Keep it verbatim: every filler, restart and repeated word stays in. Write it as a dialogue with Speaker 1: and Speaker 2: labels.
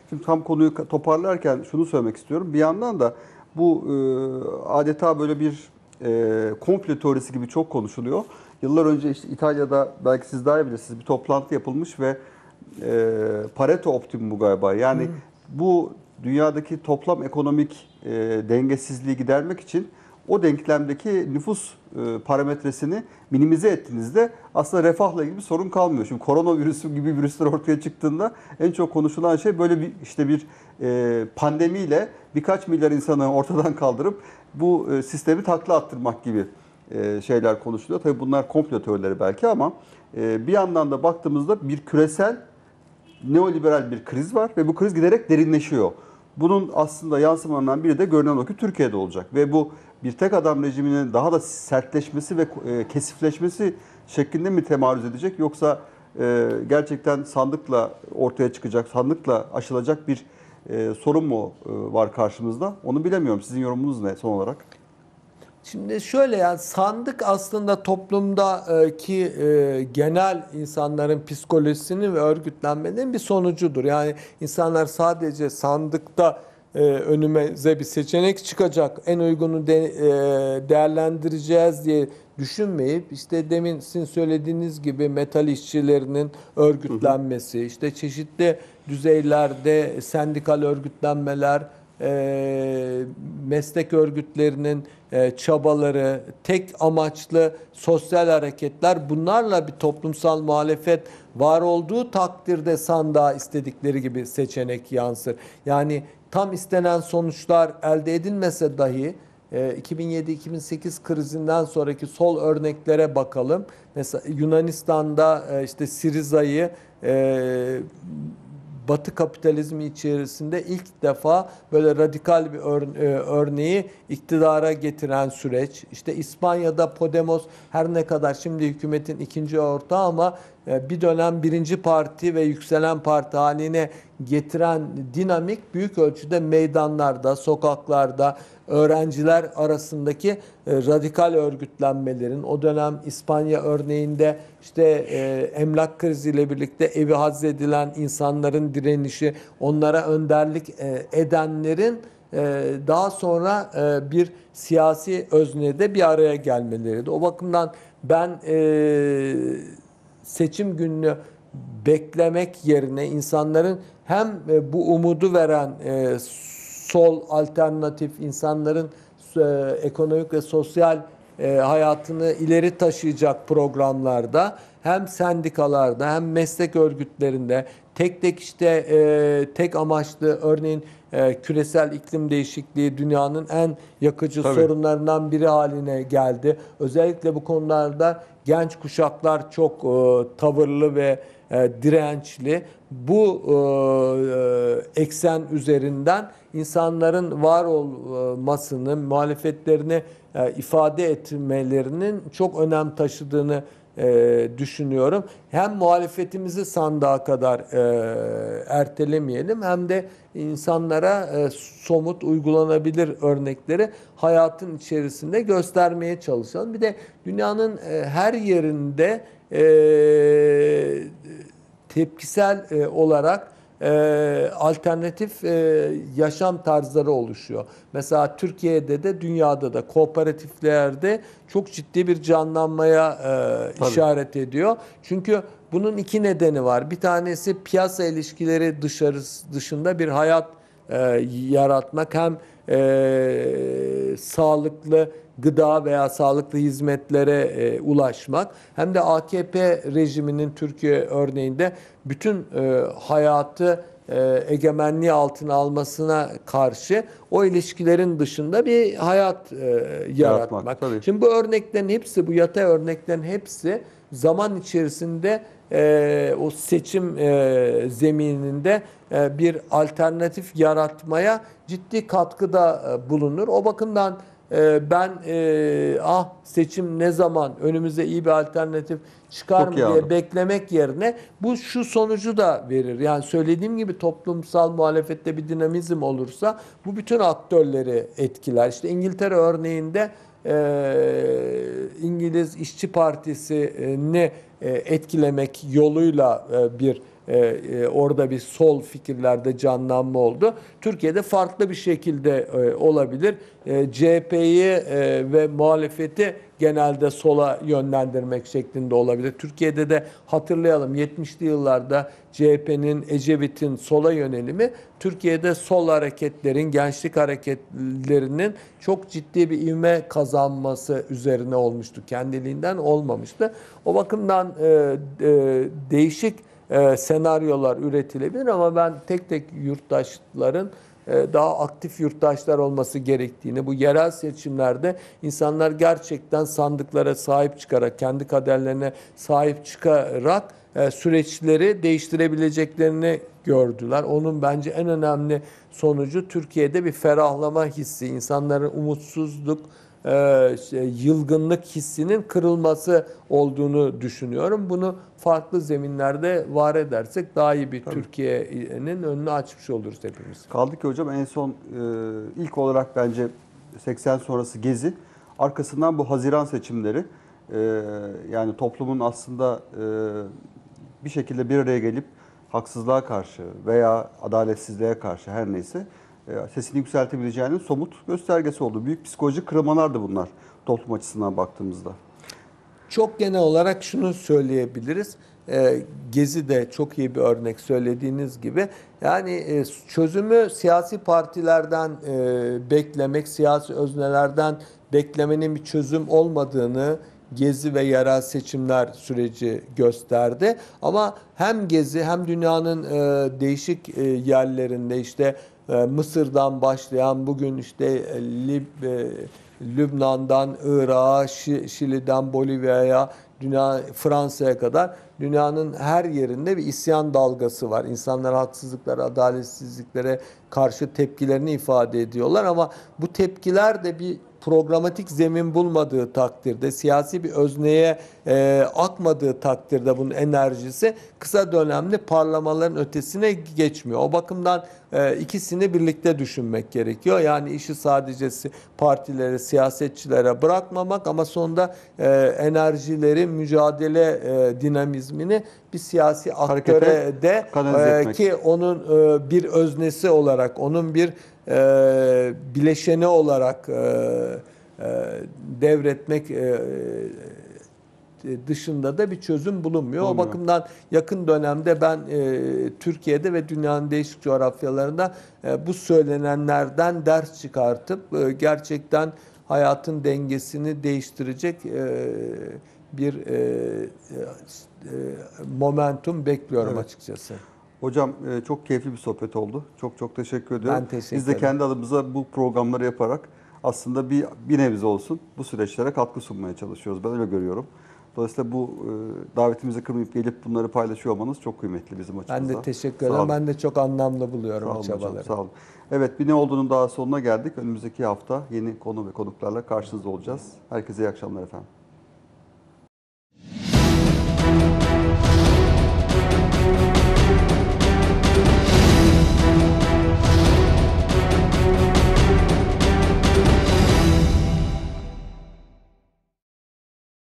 Speaker 1: Şimdi tam konuyu toparlarken şunu söylemek istiyorum. Bir yandan da bu e, adeta böyle bir e, komplo teorisi gibi çok konuşuluyor. Yıllar önce işte İtalya'da belki siz daha iyi bilirsiniz bir toplantı yapılmış ve e, Pareto optimumu galiba. Yani
Speaker 2: Hı.
Speaker 1: bu dünyadaki toplam ekonomik e, dengesizliği gidermek için o denklemdeki nüfus e, parametresini minimize ettiğinizde aslında refahla ilgili bir sorun kalmıyor. Şimdi koronavirüsü gibi virüsler ortaya çıktığında en çok konuşulan şey böyle bir işte bir e, pandemiyle birkaç milyar insanı ortadan kaldırıp bu e, sistemi takla attırmak gibi e, şeyler konuşuluyor. Tabii bunlar komplo teorileri belki ama e, bir yandan da baktığımızda bir küresel neoliberal bir kriz var ve bu kriz giderek derinleşiyor. Bunun aslında yansımalarından biri de görünen o ki Türkiye'de olacak. Ve bu bir tek adam rejiminin daha da sertleşmesi ve e, kesifleşmesi şeklinde mi temarüz edecek? Yoksa e, gerçekten sandıkla ortaya çıkacak, sandıkla aşılacak bir e, sorun mu e, var karşımızda? Onu bilemiyorum. Sizin yorumunuz ne son olarak?
Speaker 2: Şimdi şöyle, yani sandık aslında toplumdaki e, genel insanların psikolojisinin ve örgütlenmenin bir sonucudur. Yani insanlar sadece sandıkta e, önümüze bir seçenek çıkacak, en uygunu de, e, değerlendireceğiz diye düşünmeyip, işte demin sizin söylediğiniz gibi metal işçilerinin
Speaker 1: Hı hı.
Speaker 2: örgütlenmesi, işte çeşitli düzeylerde sendikal örgütlenmeler, e, meslek örgütlerinin e, çabaları, tek amaçlı sosyal hareketler, bunlarla bir toplumsal muhalefet var olduğu takdirde sandığa istedikleri gibi seçenek yansır. Yani tam istenen sonuçlar elde edilmese dahi e, iki bin yedi iki bin sekiz krizinden sonraki sol örneklere bakalım. Mesela Yunanistan'da e, işte Siriza'yı e, Batı kapitalizmi içerisinde ilk defa böyle radikal bir örneği iktidara getiren süreç. İşte İspanya'da Podemos her ne kadar şimdi hükümetin ikinci ortağı ama bir dönem birinci parti ve yükselen parti haline getiren dinamik büyük ölçüde meydanlarda, sokaklarda, öğrenciler arasındaki radikal örgütlenmelerin, o dönem İspanya örneğinde işte emlak kriziyle birlikte evi haczedilen insanların direnişi, onlara önderlik edenlerin daha sonra bir siyasi öznede bir araya gelmeleriydi. O bakımdan ben seçim gününü beklemek yerine insanların hem bu umudu veren sol alternatif, insanların ekonomik ve sosyal hayatını ileri taşıyacak programlarda, hem sendikalarda hem meslek örgütlerinde tek tek işte tek amaçlı, örneğin küresel iklim değişikliği dünyanın en yakıcı
Speaker 1: Tabii.
Speaker 2: sorunlarından biri haline geldi. Özellikle bu konularda genç kuşaklar çok e, tavırlı ve e, dirençli. Bu e, eksen üzerinden insanların var olmasını, muhalefetlerini e, ifade etmelerinin çok önem taşıdığını e, düşünüyorum. Hem muhalefetimizi sandığa kadar e, ertelemeyelim, hem de insanlara e, somut, uygulanabilir örnekleri hayatın içerisinde göstermeye çalışalım. Bir de dünyanın e, her yerinde e, tepkisel e, olarak e, alternatif e, yaşam tarzları oluşuyor. Mesela Türkiye'de de dünyada da kooperatiflerde çok ciddi bir canlanmaya e,
Speaker 1: Tabii.
Speaker 2: işaret ediyor. Çünkü bunun iki nedeni var. Bir tanesi piyasa ilişkileri dışarı, dışında bir hayat e, yaratmak, hem e, sağlıklı gıda veya sağlıklı hizmetlere e, ulaşmak, hem de A K P rejiminin Türkiye örneğinde bütün e, hayatı e, egemenliği altına almasına karşı o ilişkilerin dışında bir hayat e, yaratmak.
Speaker 1: Yaratmak, tabii.
Speaker 2: Şimdi bu örneklerin hepsi, bu yatay örneklerin hepsi zaman içerisinde e, o seçim e, zemininde e, bir alternatif yaratmaya ciddi katkıda e, bulunur. O bakımdan e, ben e, ah seçim ne zaman önümüze iyi bir alternatif çıkar
Speaker 1: Çok
Speaker 2: mı
Speaker 1: iyi
Speaker 2: diye
Speaker 1: anladım.
Speaker 2: beklemek yerine bu şu sonucu da verir. Yani söylediğim gibi toplumsal muhalefette bir dinamizm olursa bu bütün aktörleri etkiler. İşte İngiltere örneğinde e, İngiliz İşçi Partisi'ni e, etkilemek yoluyla e, bir e, e, orada bir sol fikirlerde canlanma oldu. Türkiye'de farklı bir şekilde e, olabilir. E, C H P'yi e, ve muhalefeti genelde sola yönlendirmek şeklinde olabilir. Türkiye'de de hatırlayalım yetmişli yıllarda C H P'nin, Ecevit'in sola yönelimi Türkiye'de sol hareketlerin, gençlik hareketlerinin çok ciddi bir ivme kazanması üzerine olmuştu. Kendiliğinden olmamıştı. O bakımdan e, e, değişik e, senaryolar üretilebilir ama ben tek tek yurttaşların daha aktif yurttaşlar olması gerektiğini, bu yerel seçimlerde insanlar gerçekten sandıklara sahip çıkarak, kendi kaderlerine sahip çıkarak süreçleri değiştirebileceklerini gördüler. Onun bence en önemli sonucu Türkiye'de bir ferahlama hissi, insanların umutsuzluk, yılgınlık hissinin kırılması olduğunu düşünüyorum. Bunu farklı zeminlerde var edersek daha iyi bir Türkiye'nin önünü açmış oluruz hepimiz.
Speaker 1: Kaldı ki hocam en son e, ilk olarak bence seksen sonrası Gezi, arkasından bu Haziran seçimleri, e, yani toplumun aslında e, bir şekilde bir araya gelip haksızlığa karşı veya adaletsizliğe karşı her neyse e, sesini yükseltebileceğinin somut göstergesi oldu. Büyük psikolojik kırılmalardı bunlar toplum açısından baktığımızda.
Speaker 2: Çok genel olarak şunu söyleyebiliriz. E, Gezi de çok iyi bir örnek söylediğiniz gibi. Yani e, çözümü siyasi partilerden e, beklemek, siyasi öznelerden beklemenin bir çözüm olmadığını Gezi ve yerel seçimler süreci gösterdi. Ama hem Gezi hem dünyanın e, değişik e, yerlerinde işte e, Mısır'dan başlayan bugün işte e, Lib, e, Lübnan'dan Irak'a, Şili'den Bolivya'ya, dünya Fransa'ya kadar dünyanın her yerinde bir isyan dalgası var. İnsanlar haksızlıklara, adaletsizliklere karşı tepkilerini ifade ediyorlar ama bu tepkiler de bir programatik zemin bulmadığı takdirde, siyasi bir özneye e, akmadığı takdirde bunun enerjisi kısa dönemli parlamaların ötesine geçmiyor. O bakımdan e, ikisini birlikte düşünmek gerekiyor. Yani işi sadece partilere, siyasetçilere bırakmamak ama sonunda e, enerjileri, mücadele e, dinamizmini bir siyasi aktöre de e, ki onun e, bir öznesi olarak, onun bir e, bileşeni olarak e, e, devretmek e, dışında da bir çözüm bulunmuyor. Olmuyor. O bakımdan yakın dönemde ben e, Türkiye'de ve dünyanın değişik coğrafyalarında e, bu söylenenlerden ders çıkartıp e, gerçekten hayatın dengesini değiştirecek e, bir e, e, momentum bekliyorum evet. açıkçası.
Speaker 1: Hocam çok keyifli bir sohbet oldu. Çok çok teşekkür ediyorum.
Speaker 2: Ben teşekkür
Speaker 1: Biz de kendi adımıza bu programları yaparak aslında bir bir nebze olsun bu süreçlere katkı sunmaya çalışıyoruz. Ben öyle görüyorum. Dolayısıyla bu davetimizi kırmayıp gelip bunları paylaşıyor olmanız çok kıymetli bizim açımızdan.
Speaker 2: Ben de teşekkür ederim. Ben de çok anlamlı buluyorum bu çabaları.
Speaker 1: Hocam, sağ olun. Evet, bir ne olduğunun daha sonuna geldik. Önümüzdeki hafta yeni konu ve konuklarla karşınızda olacağız. Herkese iyi akşamlar efendim.